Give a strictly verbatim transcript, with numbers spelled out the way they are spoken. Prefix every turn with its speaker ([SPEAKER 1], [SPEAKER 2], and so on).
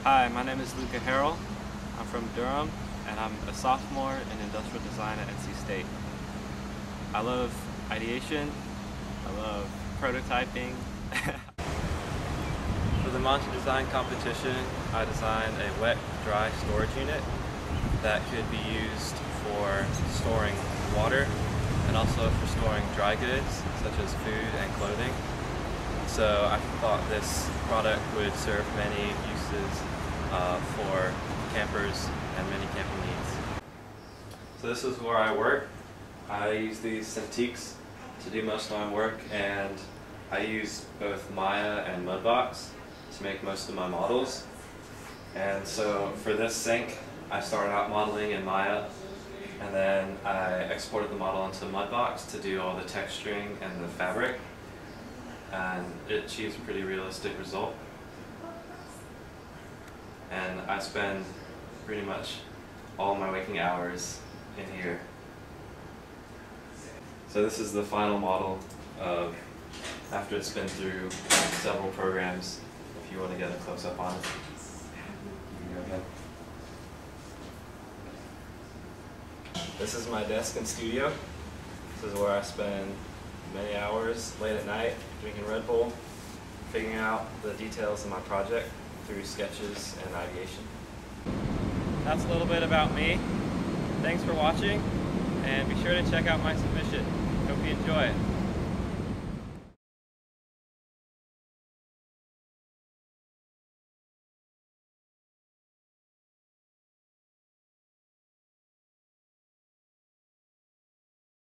[SPEAKER 1] Hi, my name is Luca Harrell. I'm from Durham, and I'm a sophomore in industrial design at N C State. I love ideation, I love prototyping. For the Montie Design competition, I designed a wet-dry storage unit that could be used for storing water and also for storing dry goods such as food and clothing. So I thought this product would serve many uses uh, for campers and many camping needs. So this is where I work. I use these Cintiqs to do most of my work, and I use both Maya and Mudbox to make most of my models. And so for this sink, I started out modeling in Maya, and then I exported the model into Mudbox to do all the texturing and the fabric, and it achieves a pretty realistic result. And I spend pretty much all my waking hours in here. So this is the final model of after it's been through several programs. If you want to get a close-up on it, you can go ahead. This is my desk and studio. This is where I spend many hours late at night drinking Red Bull, figuring out the details of my project through sketches and ideation. That's a little bit about me. Thanks for watching, and be sure to check out my submission. Hope you enjoy it.